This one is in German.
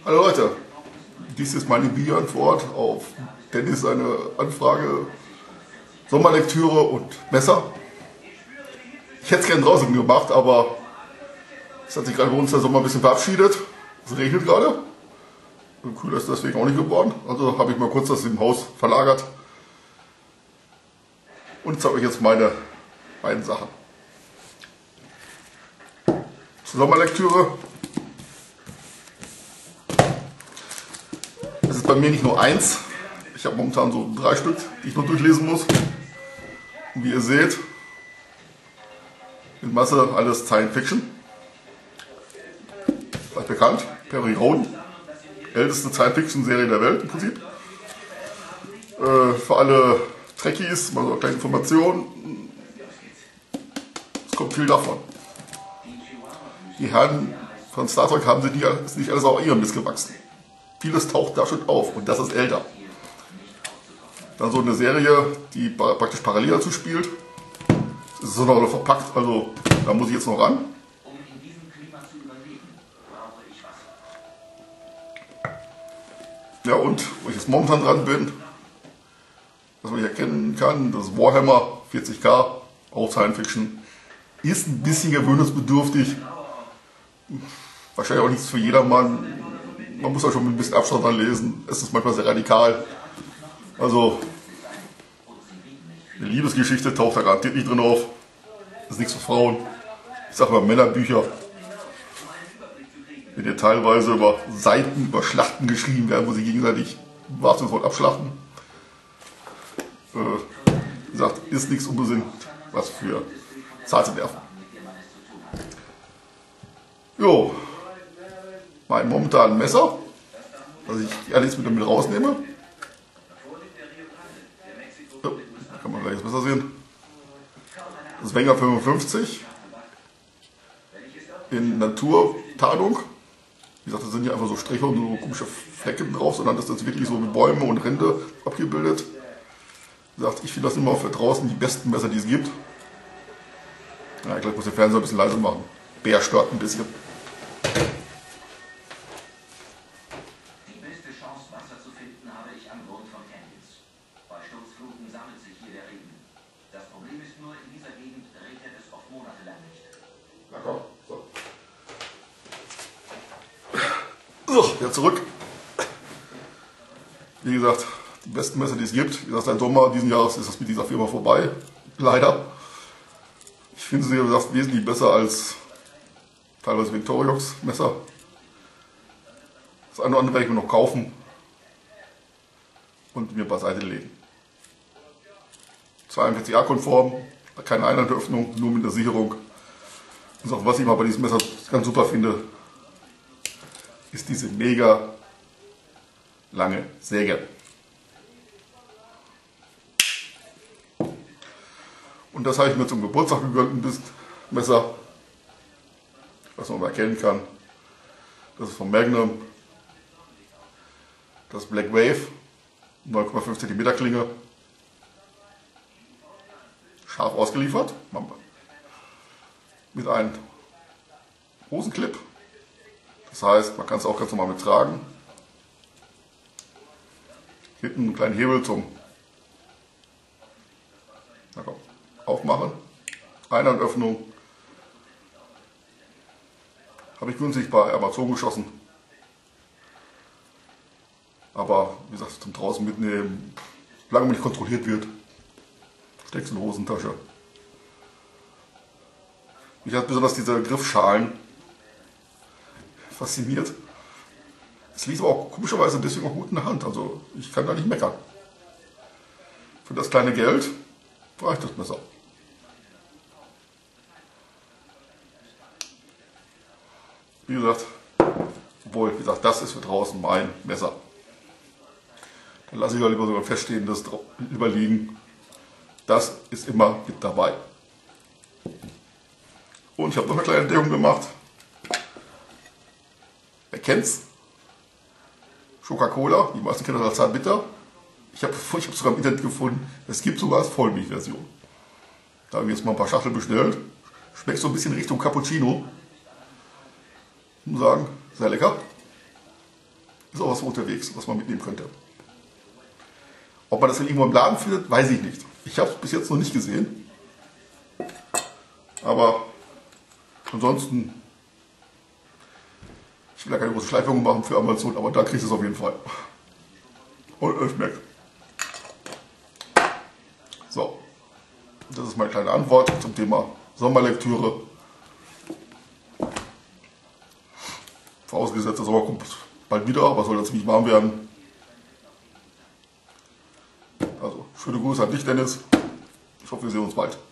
Hallo Leute, dies ist meine Videoantwort auf Dennis eine Anfrage, Sommerlektüre und Messer. Ich hätte es gerne draußen gemacht, aber es hat sich gerade bei uns der Sommer ein bisschen verabschiedet. Es regnet gerade. Und kühler ist deswegen auch nicht geworden. Also habe ich mal kurz das im Haus verlagert. Und zeige euch jetzt meine beiden Sachen. Zur Sommerlektüre. Es ist bei mir nicht nur eins. Ich habe momentan so 3 Stück, die ich noch durchlesen muss. Und wie ihr seht, in Masse alles Science Fiction. Vielleicht bekannt, Perry Roden. Älteste Science Fiction Serie der Welt im Prinzip. Für alle Trekkies, mal so eine kleine Information. Es kommt viel davon. Die Herren von Star Trek haben sich ist nicht alles auf ihrem Mist gewachsen. Vieles taucht da schon auf und das ist älter. Dann so eine Serie, die praktisch parallel dazu spielt. Es ist so noch verpackt, also da muss ich jetzt noch ran. Ja, und wo ich jetzt momentan dran bin, was man erkennen kann, das Warhammer 40k, auch Science Fiction, ist ein bisschen gewöhnungsbedürftig. Wahrscheinlich auch nichts für jedermann. Man muss auch schon mit ein bisschen Abstand dran lesen. Es ist manchmal sehr radikal. Also, eine Liebesgeschichte taucht da garantiert nicht drin auf. Das ist nichts für Frauen. Ich sage mal Männerbücher. Wenn hier teilweise über Seiten, über Schlachten geschrieben werden, wo sie gegenseitig im wahrsten Sinne abschlachten. Wie gesagt, ist nichts unbedingt was für Zahl zu werfen. Jo, mein momentanen Messer, das ich alles mit rausnehme. So, da kann man gleich das Messer sehen. Das Wenger 55 in Naturtarnung. Wie gesagt, das sind hier einfach so Striche und so komische Flecken drauf, sondern das ist wirklich so mit Bäume und Rinde abgebildet. Wie gesagt, ich finde das immer für draußen die besten Messer, die es gibt. Ja, ich glaube, ich muss den Fernseher ein bisschen leiser machen. Bär stört ein bisschen. Die beste Chance, Wasser zu finden, habe ich am Grund von Canyons. Bei Sturzfluten sammelt sich hier der Regen. Das Problem ist nur, in dieser Gegend regnet es oft monatelang nicht. Na komm, so. So, wieder zurück. Wie gesagt, die besten Messer, die es gibt. Wie gesagt, seit Sommer diesen Jahres ist das mit dieser Firma vorbei. Leider. Ich finde sie, wie gesagt, wesentlich besser als teilweise Victorinox Messer. Das eine oder andere werde ich mir noch kaufen und mir beiseite legen. 42A-konform, keine Einhandöffnung, nur mit der Sicherung. Und auch was ich mal bei diesem Messer ganz super finde, ist diese mega lange Säge. Und das habe ich mir zum Geburtstag gegönnt, ein Messer, was man mal erkennen kann. Das ist von Magnum. Das Black Wave, 9,5 cm Klinge. Scharf ausgeliefert. Mit einem Hosenclip. Das heißt, man kann es auch ganz normal mittragen. Hinten einen kleinen Hebel zum Aufmachen. Einhandöffnung. Habe ich günstig bei Amazon geschossen. Aber wie gesagt, zum draußen mitnehmen, solange man nicht kontrolliert wird, steckst du in die Hosentasche. Mich hat besonders diese Griffschalen fasziniert. Es liegt aber auch komischerweise deswegen auch gut in der Hand, also ich kann da nicht meckern. Für das kleine Geld reicht das Messer. Wie gesagt, obwohl, wie gesagt, das ist für draußen mein Messer. Dann lasse ich auch lieber so ein feststehendes überliegen. Das ist immer mit dabei. Und ich habe noch eine kleine Entdeckung gemacht. Wer kennt's? Coca-Cola, die meisten kennen das als Zartbitter. Ich habe sogar im Internet gefunden, es gibt sogar als Vollmilchversion. Da habe ich jetzt mal ein paar Schachteln bestellt. Schmeckt so ein bisschen Richtung Cappuccino. Ich muss sagen, sehr lecker. Ist auch was unterwegs, was man mitnehmen könnte. Ob man das dann irgendwo im Laden findet, weiß ich nicht. Ich habe es bis jetzt noch nicht gesehen. Aber ansonsten, ich will ja keine große Schleifung machen für Amazon, aber da kriegst du es auf jeden Fall. Und Öffneck. So, das ist meine kleine Antwort zum Thema Sommerlektüre. Vorausgesetzt, der Sommer kommt bald wieder, aber soll jetzt nicht warm werden. Also, schöne Grüße an dich, Dennis. Ich hoffe, wir sehen uns bald.